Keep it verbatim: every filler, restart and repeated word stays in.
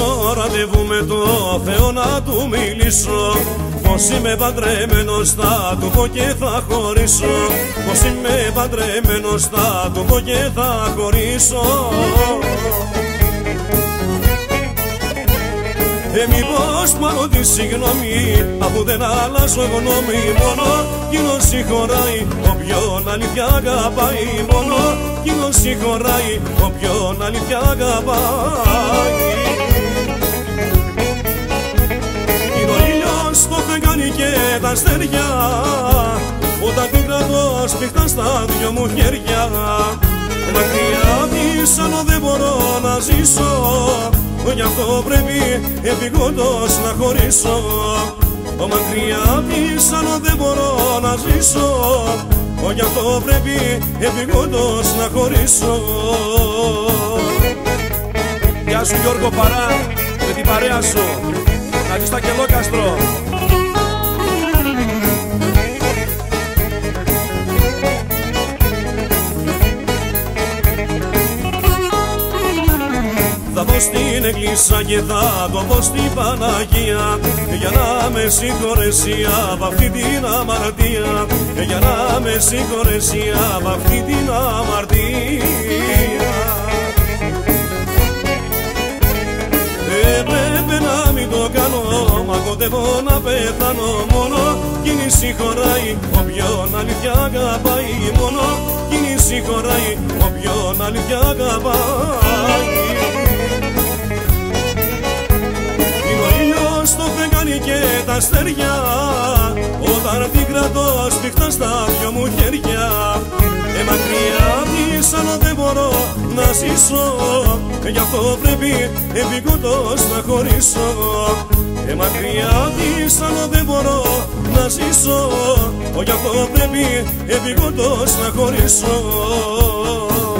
κλείσω ραντεβού με το Θεό να του μιλήσω. Πως είμαι παντρεμένος θα του πω και θα χωρίσω. Πως είμαι παντρεμένος θα του πω και θα χωρίσω. Ε, μήπως πάρω τη συγγνώμη, αφού δεν αλλάζω γνώμη. Μόνο κοινός συγχωράει όποιον αλήθεια αγαπάει. Μόνο κοινός συγχωράει όποιον αλήθεια αγαπάει. Είναι ο ήλιος στο φεγγάρι και τα αστέρια, όταν την κρατώ σφιχτά στα δυο μου χέρια. Μακριά της άλλο δεν μπορώ να ζήσω, γι' αυτό πρέπει επειγόντως να χωρίσω. Μακριά της άλλο δεν μπορώ να ζήσω, γι' αυτό πρέπει επειγόντως να χωρίσω. Γεια σου Γιώργο Παρά, με την παρέα σου, να δεις τα Κελόκαστρο. Θα πω στην εκκλησία και θα το πω στην Παναγία, για να με συγχωρέσει απ' αυτή την αμαρτία. Για να με συγχωρέσει απ' αυτή την αμαρτία. Έπρεπε να μην το κάνω, μα κοντεύω να πεθάνω. Μόνο εκείνη συγχωράει όποιον αλήθεια αγαπάει. Μόνο εκείνη συγχωράει όποιον αλήθεια αγαπάει. Στο φεγγάρι και τα αστέρια, όταν την κρατώ σφιχτά στα δυο μου χέρια. Ε, μακριά της άλλο δεν μπορώ να ζήσω, γι' αυτό πρέπει επειγόντως να χωρίσω. Ε, μακριά της άλλο δεν μπορώ να ζήσω, γι' αυτό πρέπει επειγόντως να χωρίσω.